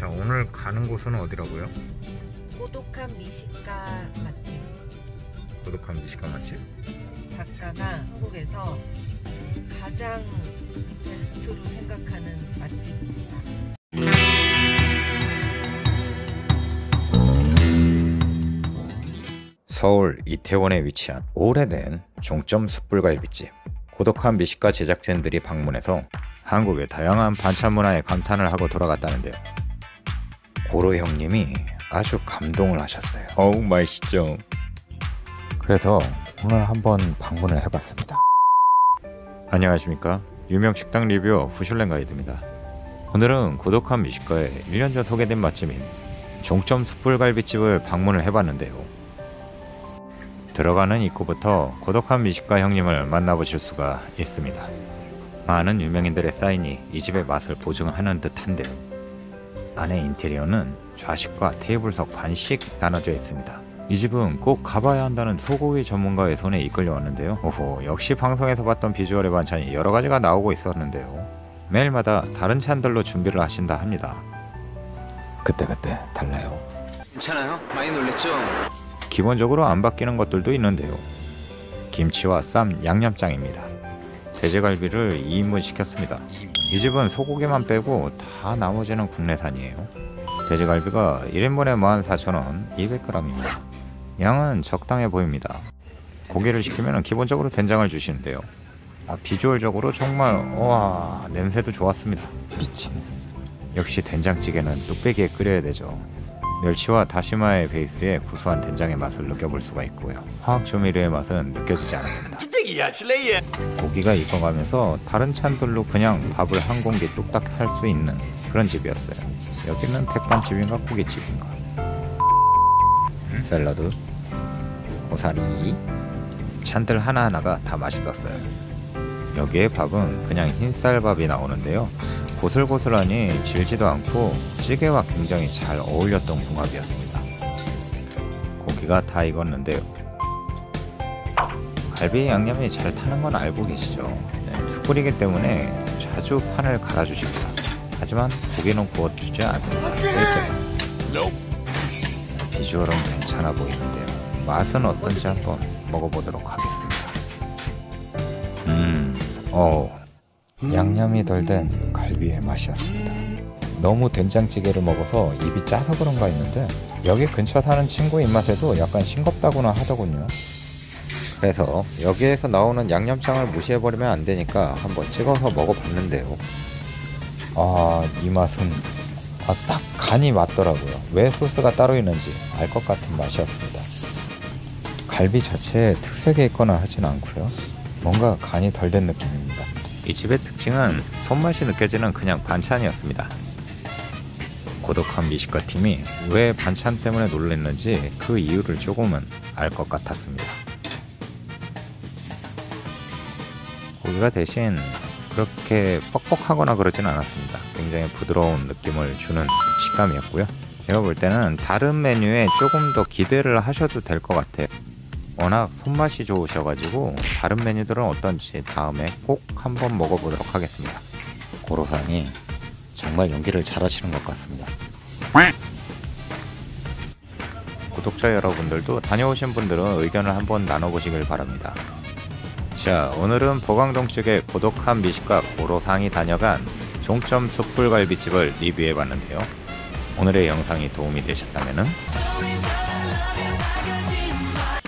자, 오늘 가는 곳은 어디라고요? 고독한 미식가 맛집. 고독한 미식가 맛집? 작가가 한국에서 가장 베스트로 생각하는 맛집입니다. 서울 이태원에 위치한 오래된 종점 숯불갈비집. 고독한 미식가 제작진들이 방문해서 한국의 다양한 반찬 문화에 감탄을 하고 돌아갔다는데요. 고로 형님이 아주 감동을 하셨어요. 어우, 맛있죠. 그래서 오늘 한번 방문을 해봤습니다. 안녕하십니까, 유명 식당 리뷰어 후슐랭 가이드입니다. 오늘은 고독한 미식가의 1년 전 소개된 맛집인 종점 숯불갈비집을 방문을 해봤는데요. 들어가는 입구부터 고독한 미식가 형님을 만나보실 수가 있습니다. 많은 유명인들의 사인이 이 집의 맛을 보증하는 듯한데요. 안에 인테리어는 좌식과 테이블석 반씩 나눠져 있습니다. 이 집은 꼭 가봐야 한다는 소고기 전문가의 손에 이끌려 왔는데요. 오호, 역시 방송에서 봤던 비주얼의 반찬이 여러 가지가 나오고 있었는데요. 매일마다 다른 찬들로 준비를 하신다 합니다. 그때그때 달라요. 괜찮아요? 많이 놀랬죠? 기본적으로 안 바뀌는 것들도 있는데요. 김치와 쌈, 양념장입니다. 돼지갈비를 2인분 시켰습니다. 이 집은 소고기만 빼고 다 나머지는 국내산이에요. 돼지갈비가 1인분에 14,000원, 200g입니다. 양은 적당해 보입니다. 고기를 시키면 기본적으로 된장을 주시는데요. 비주얼적으로 정말 와, 냄새도 좋았습니다. 미친. 역시 된장찌개는 뚝배기에 끓여야 되죠. 멸치와 다시마의 베이스에 구수한 된장의 맛을 느껴볼 수가 있고요. 화학 조미료의 맛은 느껴지지 않습니다. 고기가 익어가면서 다른 찬들로 그냥 밥을 한 공기 뚝딱 할 수 있는 그런 집이었어요. 여기는 백반집인가 고깃집인가. 샐러드, 고사리, 찬들 하나하나가 다 맛있었어요. 여기에 밥은 그냥 흰쌀밥이 나오는데요. 고슬고슬하니 질지도 않고 찌개와 굉장히 잘 어울렸던 궁합이었습니다. 고기가 다 익었는데요. 갈비 양념이 잘 타는 건 알고 계시죠? 숯불이기 때문에 자주 판을 갈아주십니다. 하지만 고기는 구워주지 않습니다. 비주얼은 괜찮아 보이는데요. 맛은 어떤지 한번 먹어보도록 하겠습니다. 양념이 덜 된 갈비의 맛이었습니다. 너무 된장찌개를 먹어서 입이 짜서 그런가 했는데 여기 근처 사는 친구 입맛에도 약간 싱겁다고나 하더군요. 그래서 여기에서 나오는 양념장을 무시해버리면 안 되니까 한번 찍어서 먹어봤는데요. 이 맛은 딱 간이 맞더라고요. 왜 소스가 따로 있는지 알 것 같은 맛이었습니다. 갈비 자체에 특색이 있거나 하진 않고요. 뭔가 간이 덜 된 느낌입니다. 이 집의 특징은 손맛이 느껴지는 그냥 반찬이었습니다. 고독한 미식가 팀이 왜 반찬 때문에 놀랐는지 그 이유를 조금은 알 것 같았습니다. 고기가 대신 그렇게 뻑뻑하거나 그러진 않았습니다. 굉장히 부드러운 느낌을 주는 식감이었고요. 제가 볼 때는 다른 메뉴에 조금 더 기대를 하셔도 될 것 같아요. 워낙 손맛이 좋으셔가지고 다른 메뉴들은 어떤지 다음에 꼭 한번 먹어보도록 하겠습니다. 고로상이 정말 연기를 잘하시는 것 같습니다. 구독자 여러분들도 다녀오신 분들은 의견을 한번 나눠보시길 바랍니다. 자, 오늘은 보강동 쪽의 고독한 미식가 고로상이 다녀간 종점 숯불갈비집을 리뷰해봤는데요. 오늘의 영상이 도움이 되셨다면